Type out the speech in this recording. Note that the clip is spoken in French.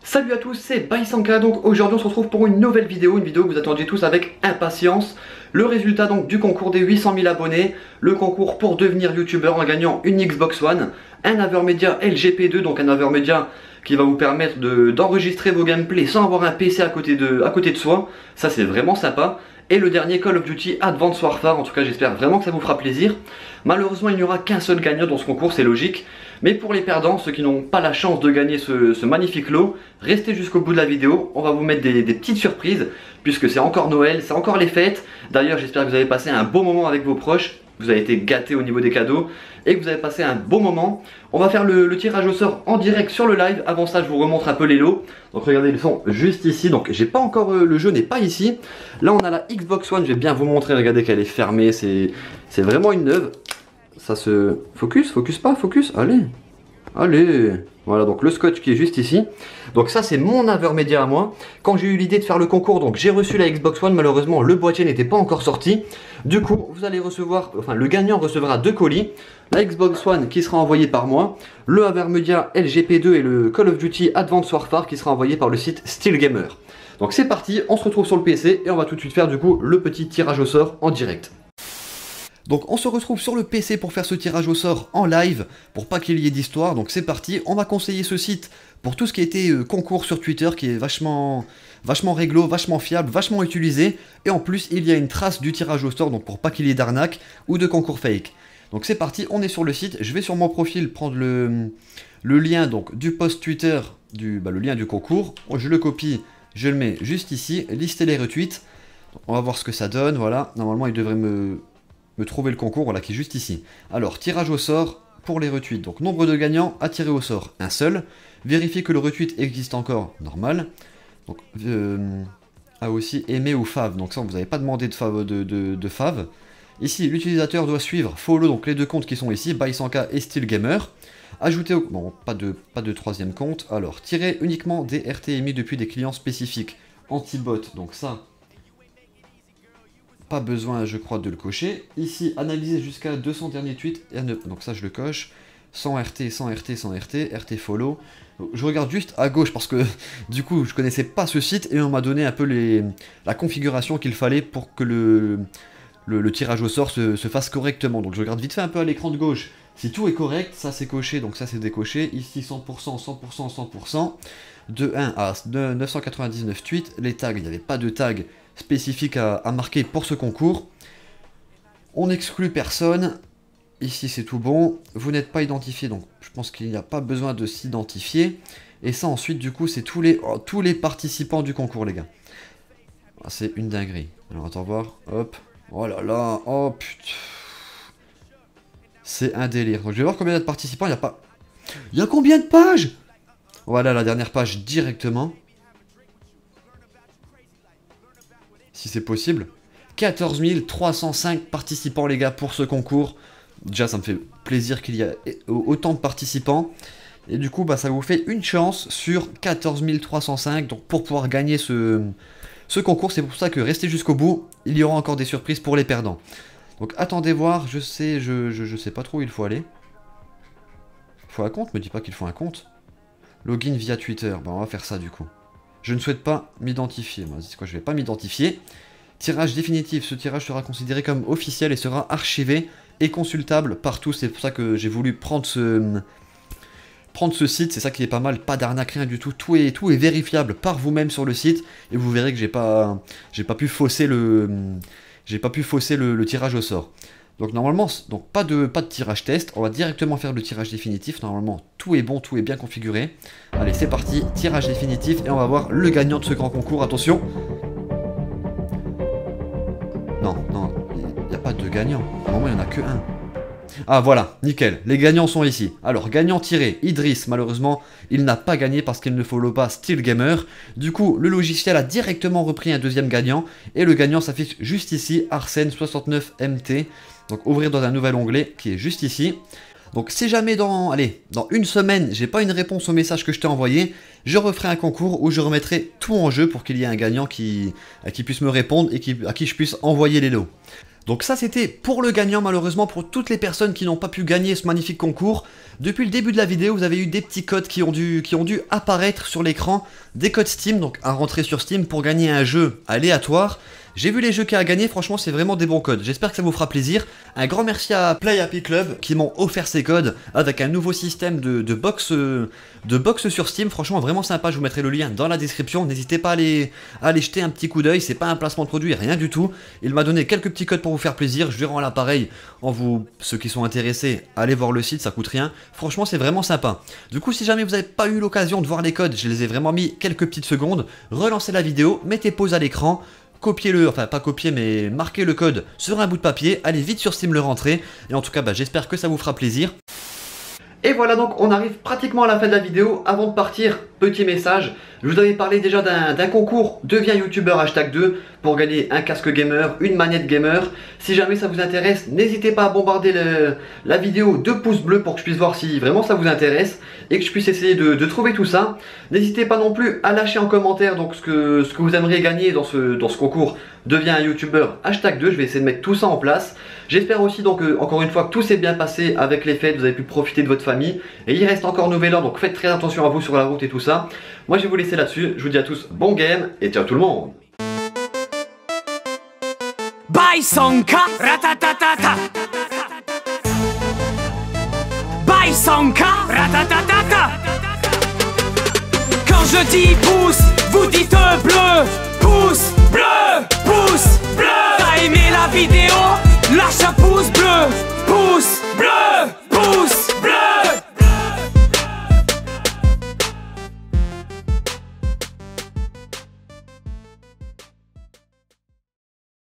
Salut à tous, c'est Baisanka. Donc aujourd'hui on se retrouve pour une nouvelle vidéo, une vidéo que vous attendiez tous avec impatience. Le résultat donc du concours des 800 000 abonnés, le concours pour devenir youtubeur en gagnant une Xbox One, un Avermedia LGP2, donc un Avermedia qui va vous permettre d'enregistrer vos gameplays sans avoir un PC à côté de soi. Ça c'est vraiment sympa. Et le dernier Call of Duty Advanced Warfare, en tout cas j'espère vraiment que ça vous fera plaisir. Malheureusement il n'y aura qu'un seul gagnant dans ce concours, c'est logique. Mais pour les perdants, ceux qui n'ont pas la chance de gagner ce magnifique lot, restez jusqu'au bout de la vidéo, on va vous mettre des petites surprises, puisque c'est encore Noël, c'est encore les fêtes. D'ailleurs j'espère que vous avez passé un beau moment avec vos proches, vous avez été gâtés au niveau des cadeaux, et que vous avez passé un beau moment. On va faire le tirage au sort en direct sur le live. Avant ça je vous remontre un peu les lots. Donc regardez, ils sont juste ici, donc j'ai pas encore, le jeu n'est pas ici. Là on a la Xbox One, je vais bien vous montrer, regardez qu'elle est fermée, c'est vraiment une neuve. Ça se... Focus pas, focus, allez. Allez. Voilà, donc le scotch qui est juste ici. Donc ça c'est mon Avermedia à moi. Quand j'ai eu l'idée de faire le concours, donc j'ai reçu la Xbox One. Malheureusement le boîtier n'était pas encore sorti. Du coup vous allez recevoir, enfin le gagnant recevra 2 colis. La Xbox One qui sera envoyée par moi, le Avermedia LGP2 et le Call of Duty Advanced Warfare qui sera envoyé par le site Steel Gamer. Donc c'est parti, on se retrouve sur le PC et on va tout de suite faire du coup le petit tirage au sort en direct. Donc on se retrouve sur le PC pour faire ce tirage au sort en live, pour pas qu'il y ait d'histoire, donc c'est parti. On va conseiller ce site pour tout ce qui a été concours sur Twitter, qui est vachement réglo, vachement fiable, vachement utilisé, et en plus il y a une trace du tirage au sort, donc pour pas qu'il y ait d'arnaque ou de concours fake. Donc c'est parti, on est sur le site, je vais sur mon profil prendre le lien donc, du post Twitter, le lien du concours, je le copie, je le mets juste ici, lister les retweets, on va voir ce que ça donne, voilà, normalement il devrait me trouver le concours, voilà, qui est juste ici. Alors, tirage au sort pour les retweets. Donc, nombre de gagnants à tirer au sort, un seul. Vérifier que le retweet existe encore, normal. Donc, aussi aimer ou fave. Donc ça, vous n'avez pas demandé de fave. Ici, l'utilisateur doit suivre, follow, donc les deux comptes qui sont ici, Baisanka et Steel Gamer. Ajouter au... Bon, pas de troisième compte. Alors, tirer uniquement des RT émis depuis des clients spécifiques. Anti-bot, donc ça... Pas besoin, je crois, de le cocher. Ici, analyser jusqu'à 200 derniers tweets. Donc ça, je le coche. 100 RT, 100 RT, 100 RT, RT follow. Je regarde juste à gauche parce que, du coup, je connaissais pas ce site et on m'a donné un peu la configuration qu'il fallait pour que le tirage au sort se fasse correctement. Donc je regarde vite fait un peu à l'écran de gauche. Si tout est correct, ça c'est coché, donc ça c'est décoché. Ici 100%, 100%, 100%. De 1 à 999 tweets. Les tags, il n'y avait pas de tag spécifique à marquer pour ce concours. On n'exclut personne. Ici c'est tout bon. Vous n'êtes pas identifié, donc je pense qu'il n'y a pas besoin de s'identifier. Et ça ensuite du coup c'est tous les participants du concours, les gars. Ah, c'est une dinguerie. Alors attends voir. Hop. Oh là là. Oh putain. C'est un délire. Donc je vais voir combien il y a de participants. Il n'y a pas... Il y a combien de pages? Voilà la dernière page directement. Si c'est possible. 14 305 participants, les gars, pour ce concours. Déjà, ça me fait plaisir qu'il y ait autant de participants. Et du coup, bah, ça vous fait une chance sur 14 305 donc, pour pouvoir gagner ce concours. C'est pour ça que restez jusqu'au bout. Il y aura encore des surprises pour les perdants. Donc, attendez voir. Je sais pas trop où il faut aller. Il faut un compte? Me dis pas qu'il faut un compte. Login via Twitter. Bah, on va faire ça, du coup. Je ne souhaite pas m'identifier. C'est quoi, je ne vais pas m'identifier. Tirage définitif. Ce tirage sera considéré comme officiel et sera archivé et consultable par tous. C'est pour ça que j'ai voulu prendre ce site. C'est ça qui est pas mal. Pas d'arnaque, rien du tout. Tout est vérifiable par vous-même sur le site. Et vous verrez que j'ai pas pu fausser le tirage au sort. Donc normalement, pas de tirage test, on va directement faire le tirage définitif. Normalement, tout est bon, tout est bien configuré. Allez, c'est parti, tirage définitif, et on va voir le gagnant de ce grand concours. Attention. Non, il n'y a pas de gagnant. Normalement, il n'y en a que un. Ah voilà, nickel, les gagnants sont ici. Alors, gagnant tiré, Idriss, malheureusement, il n'a pas gagné parce qu'il ne follow pas Steel Gamer. Du coup, le logiciel a directement repris un deuxième gagnant, et le gagnant s'affiche juste ici, Arsène69MT. Donc ouvrir dans un nouvel onglet qui est juste ici. Donc si jamais dans une semaine, j'ai pas une réponse au message que je t'ai envoyé, je referai un concours où je remettrai tout en jeu pour qu'il y ait un gagnant à qui puisse me répondre et à qui je puisse envoyer les lots. Donc ça c'était pour le gagnant, malheureusement pour toutes les personnes qui n'ont pas pu gagner ce magnifique concours. Depuis le début de la vidéo, vous avez eu des petits codes qui ont dû apparaître sur l'écran, des codes Steam, donc à rentrer sur Steam pour gagner un jeu aléatoire. J'ai vu les jeux qu'il y a à gagner, franchement c'est vraiment des bons codes, j'espère que ça vous fera plaisir. Un grand merci à Play Happy Club qui m'ont offert ces codes avec un nouveau système de box sur Steam, franchement vraiment sympa, je vous mettrai le lien dans la description, n'hésitez pas à aller jeter un petit coup d'œil, c'est pas un placement de produit, rien du tout. Il m'a donné quelques petits codes pour vous faire plaisir, je lui rends l'appareil ceux qui sont intéressés, allez voir le site, ça coûte rien, franchement c'est vraiment sympa. Du coup si jamais vous n'avez pas eu l'occasion de voir les codes, je les ai vraiment mis quelques petites secondes, relancez la vidéo, mettez pause à l'écran, copiez-le, enfin pas copier mais marquez le code sur un bout de papier, allez vite sur Steam le rentrer, et en tout cas j'espère que ça vous fera plaisir. Et voilà donc on arrive pratiquement à la fin de la vidéo. Avant de partir, petit message, je vous avais parlé déjà d'un concours Deviens youtubeur #2 pour gagner un casque gamer, une manette gamer. Si jamais ça vous intéresse, n'hésitez pas à bombarder la vidéo de pouces bleus pour que je puisse voir si vraiment ça vous intéresse et que je puisse essayer de trouver tout ça. N'hésitez pas non plus à lâcher en commentaire donc ce que vous aimeriez gagner dans ce concours Deviens un youtubeur #2, je vais essayer de mettre tout ça en place. J'espère aussi donc encore une fois que tout s'est bien passé avec les fêtes, vous avez pu profiter de votre famille. Et il reste encore Nouvel An, donc faites très attention à vous sur la route et tout ça. Moi je vais vous laisser là-dessus, je vous dis à tous bon game et ciao tout le monde. Bye Sonka, ratatatata. Bye Sonka, ratatatata. Quand je dis pouce, vous dites bleu. Pouce bleu, pouce bleu. T'as aimé la vidéo? Lâche un